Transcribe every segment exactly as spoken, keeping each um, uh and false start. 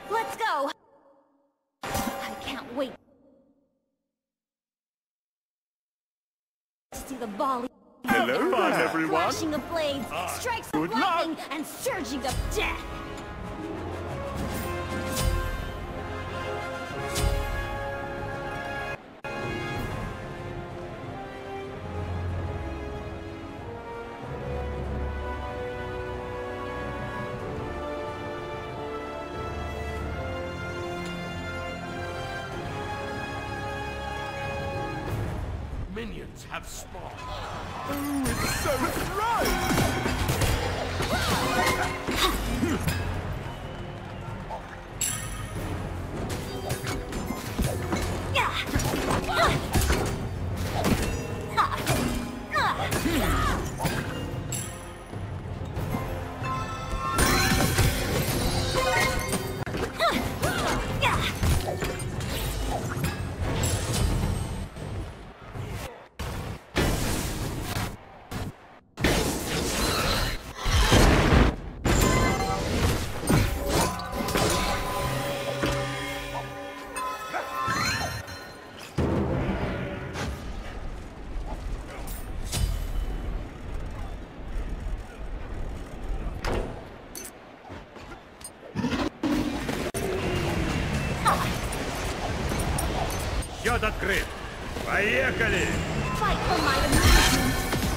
Let's go! I can't wait to see the volley. Hello there, everyone. Flashing of blades, strikes of Good luck. lightning, and surging of death. Minions have spawned. Oh, it's so bright! Счет открыт. Поехали! Fight for my amusement.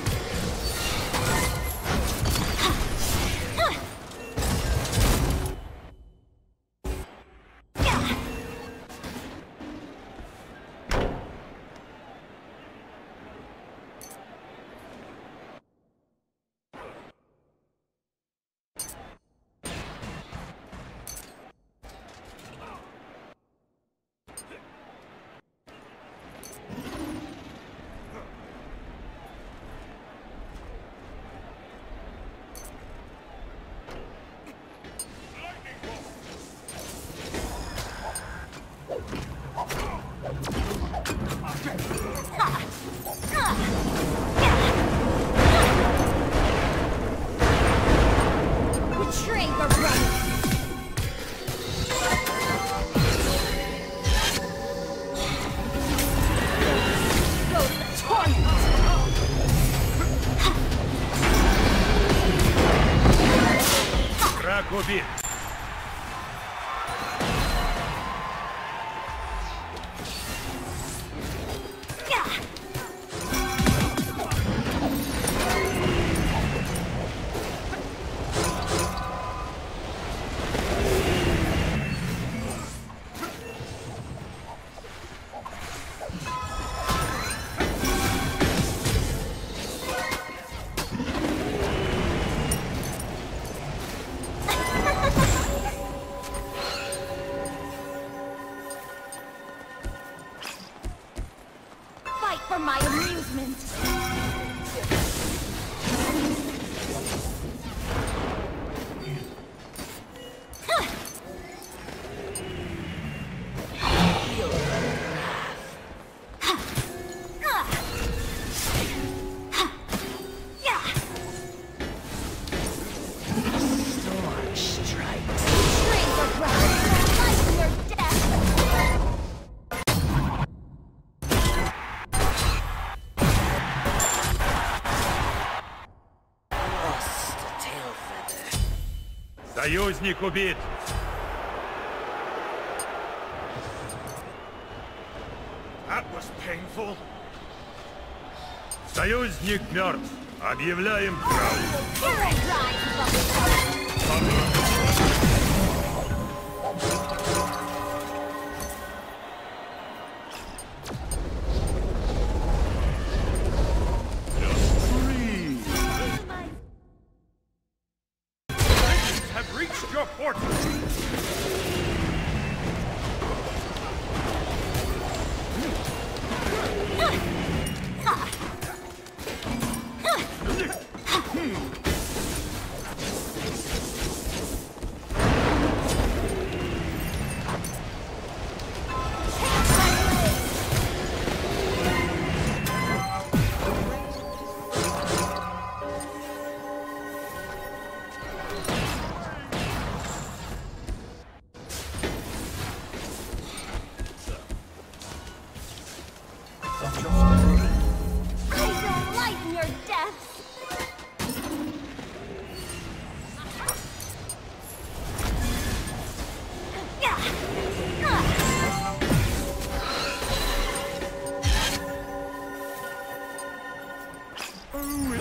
Train for brothers. Goes the torment. Враг убит. Fight for my amusement. Storm strikes. Train for brothers. Life or death. Lost a tail feather. Союзник убит. That was painful. Союзник мертв. Объявляем траур. Have reached your fortress.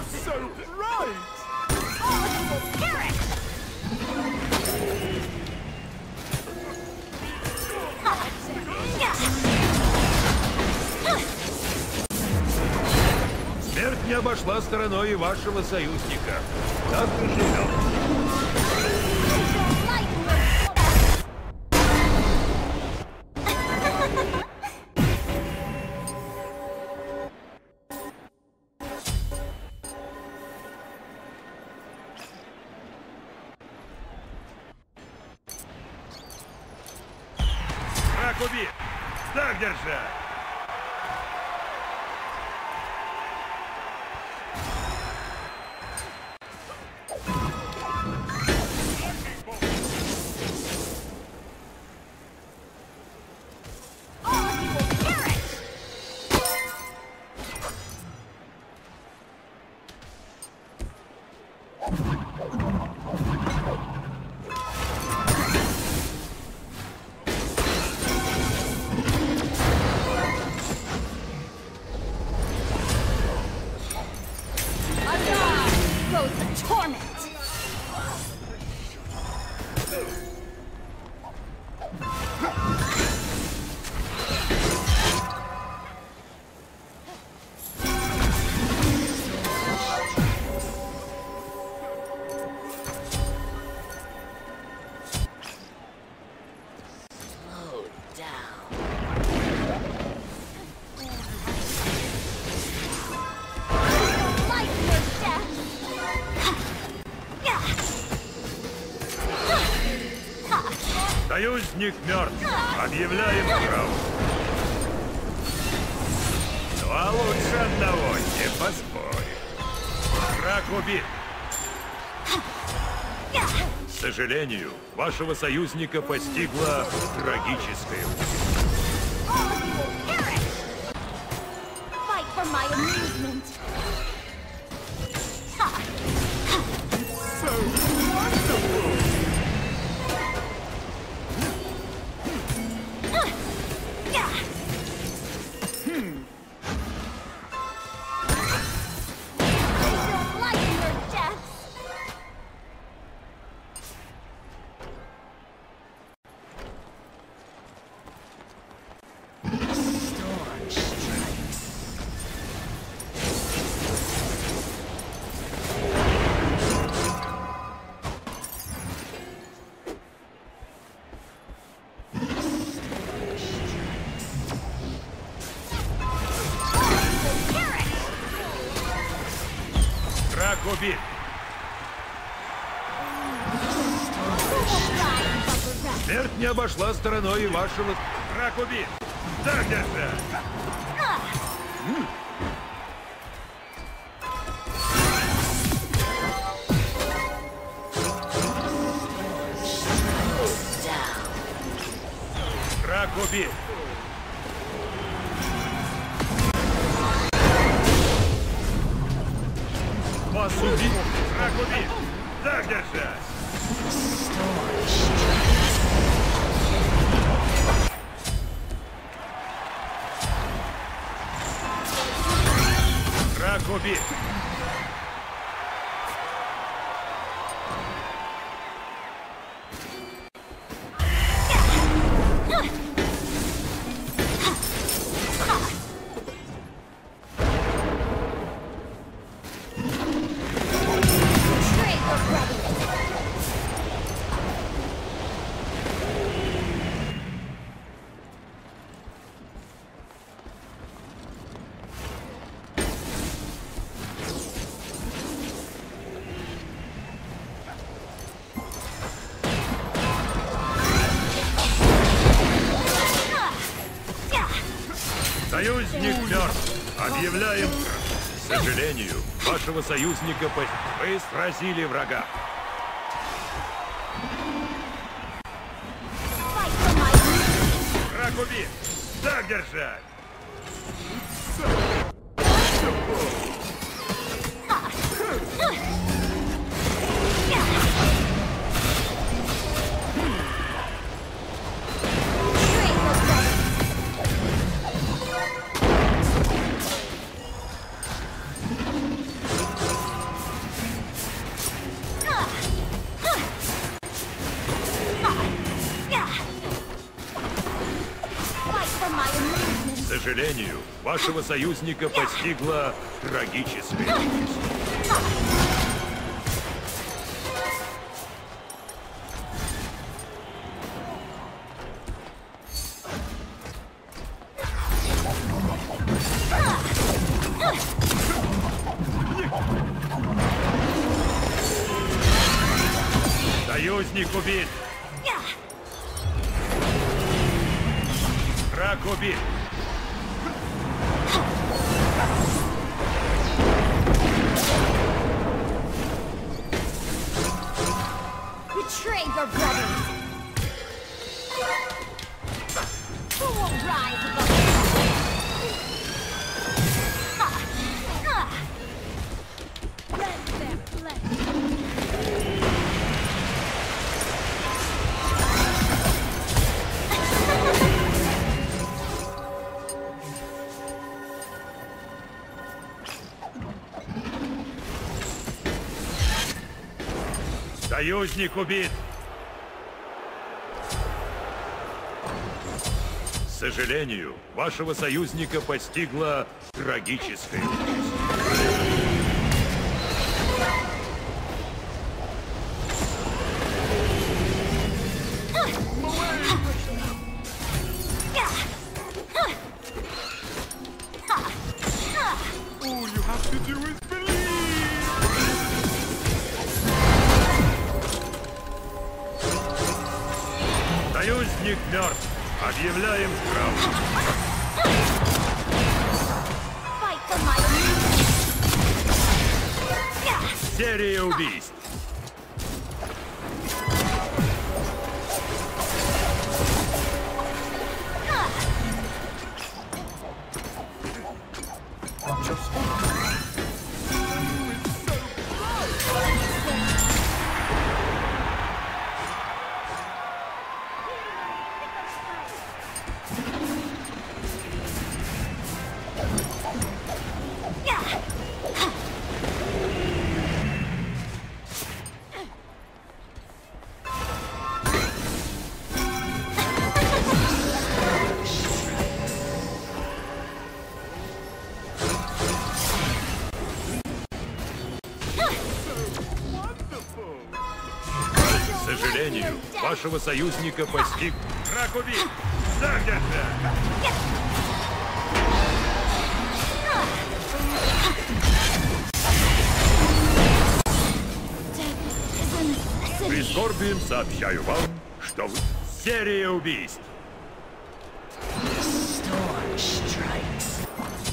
So right! All of you will perish! Смерть не обошла стороной и вашего союзника. Так ты живем. Враг убит! Так держать! Goes the torment! Slow down. Light your death! Союзник мертв. Объявляем траур. Ну а лучше одного не поспорить. Враг убит. К сожалению, вашего союзника постигла трагическая участь. All of you will perish! Fight for my amusement! Lighten your deaths! Storm strikes. Враг убит. Смерть не обошла стороной и вашего... Враг убит. Так держать. Враг убит. Вас убит. Враг убит. Так держать. Враг убит. Trade your brothers! Союзник мертв. Объявляем. К сожалению, вашего союзника по... Вы сразили врага. Fight for my amusement! Враг убит. Так держать. Trade your brothers! сожалению, вашего союзника постигла трагическая участь. Союзник убит! Враг убит! Betray your brothers! Who will rise above the Let them play! Союзник убит! К сожалению, вашего союзника постигла трагическая участь. All you have to do is believe! Союзник мертв! Объявляем траур! Fight for my Серия убийств! К сожалению, вашего союзника постиг враг убит! Задержа! Прискорбием сообщаю вам, что вы... Серия убийств! Storm strikes.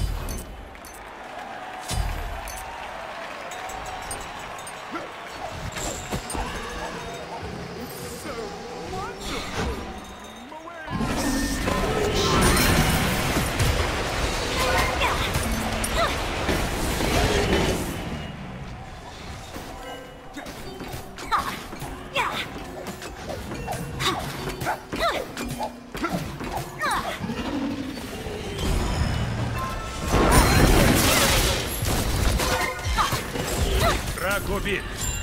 Враг убит!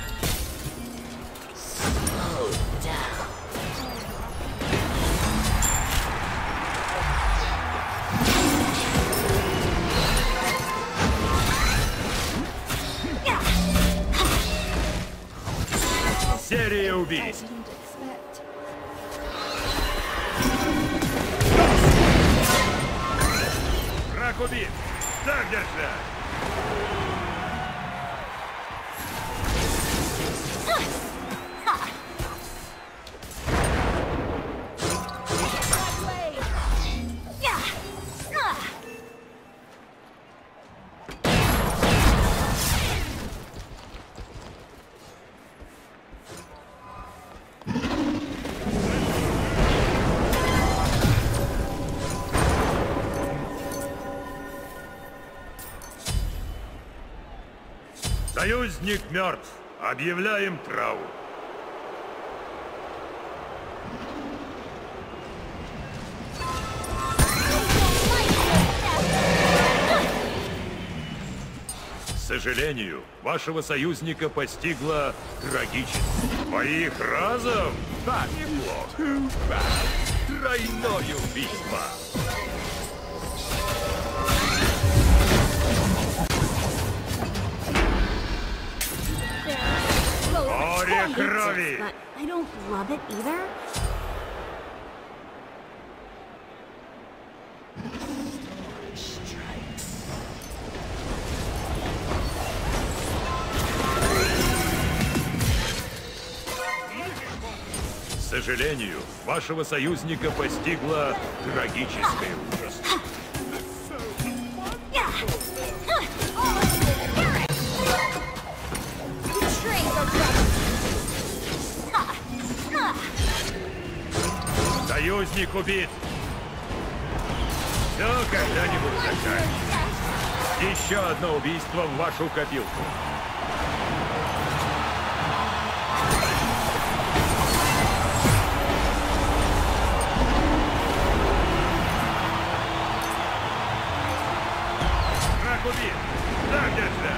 Slow down. Серия убийств! Враг убит! Так держать! Союзник мертв. Объявляем траур. К сожалению, вашего союзника постигла трагическая. Моих разом? Так, неплохо. Тройное убийство. Море hate крови! this, but I don't love it either. К сожалению, вашего союзника постигла трагическая ужас. Союзник убит. Все когда-нибудь заканчивается. Еще одно убийство в вашу копилку. Враг убит. Так держать.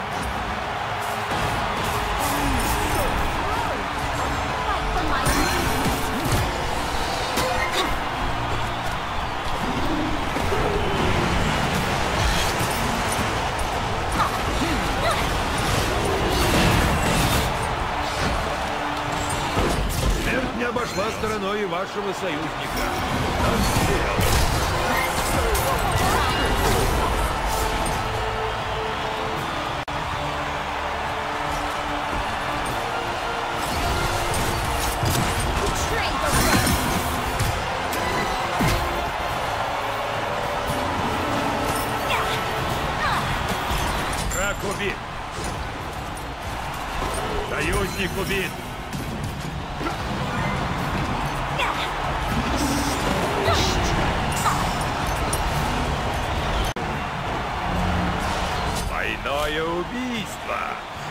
Смерть не обошла стороной и вашего союзника. Отстрел. Враг убит. Союзник убит. Двойное убийство.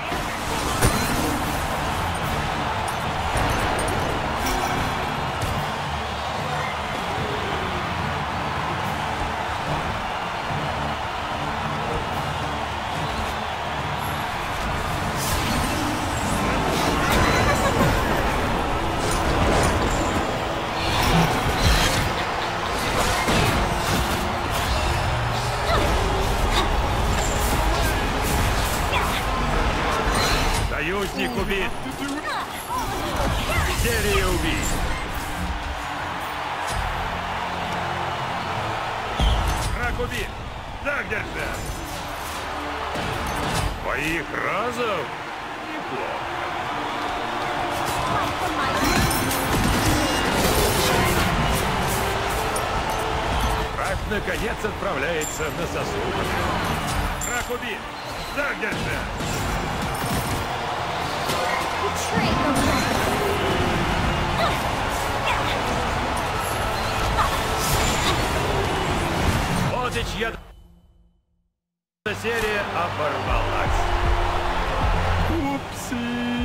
Союзник убит. Серия убийств. Враг убит. Так держать. Твоих разов неплохо. Враг наконец отправляется на сосуд. Враг убит. Так держать. Вот и чья серия оборвалась. Whoopsie.